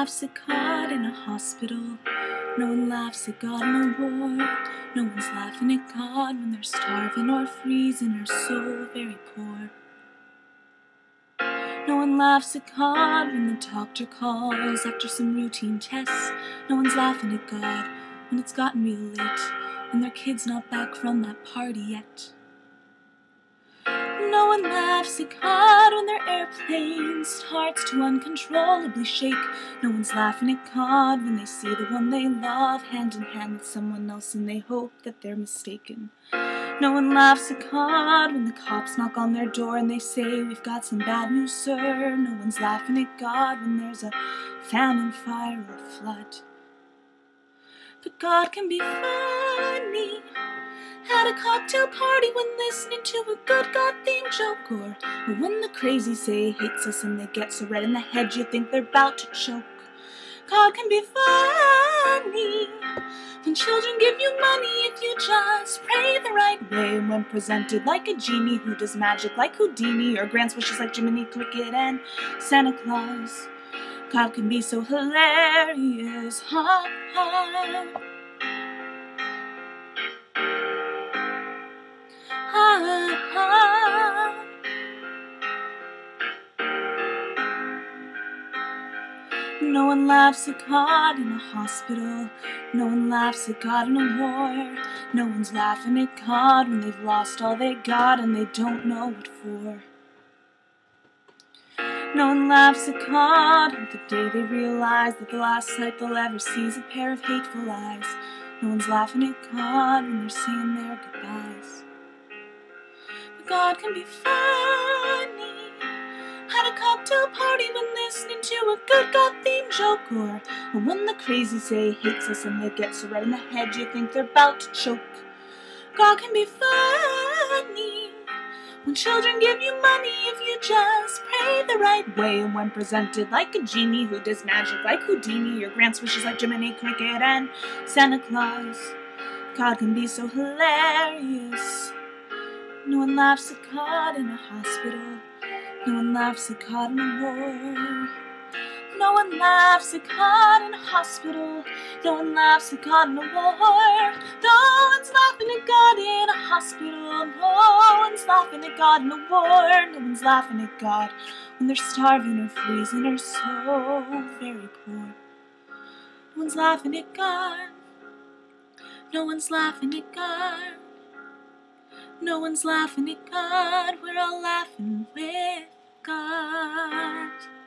laughs at God in a hospital. No one laughs at God in a war. No one's laughing at God when they're starving or freezing or so very poor. No one laughs at God when the doctor calls after some routine tests. No one's laughing at God when it's gotten real late and their kid's not back from that party yet. No one laughs at God when their airplane starts to uncontrollably shake. No one's laughing at God when they see the one they love hand in hand with someone else and they hope that they're mistaken. No one laughs at God when the cops knock on their door and they say, "We've got some bad news, sir." No one's laughing at God when there's a famine, fire, or flood. But God can be funny at a cocktail party when listening to a good God-themed joke, or when the crazy say he hates us and they get so red in the head you think they're about to choke. God can be funny when children give you money if you just pray the right way, when presented like a genie who does magic like Houdini or grants wishes like Jiminy Cricket and Santa Claus. God can be so hilarious, ha ha. Ha ha. No one laughs at God in a hospital. No one laughs at God in a war. No one's laughing at God when they've lost all they got and they don't know what for. No one laughs at God on the day they realize that the last sight they'll ever see is a pair of hateful eyes. No one's laughing at God when they're saying their goodbyes. But God can be funny at a cocktail party when listening to a good God-themed joke, or when the crazy say he hates us and they get so red in the head you think they're about to choke. God can be funny when children give you money if you just pray the right way, and when presented like a genie who does magic like Houdini or grants wishes like Jiminy Cricket and Santa Claus. God can be so hilarious. No one laughs at God in a hospital. No one laughs at God in a war. No one laughs at God in a hospital. No one laughs at God in a war. No one's laughing at God in a hospital. No one's laughing at God in a war. No one's laughing at God when they're starving or freezing or so very poor. No one's laughing at God. No one's laughing at God. No one's laughing at God. We're all laughing with God.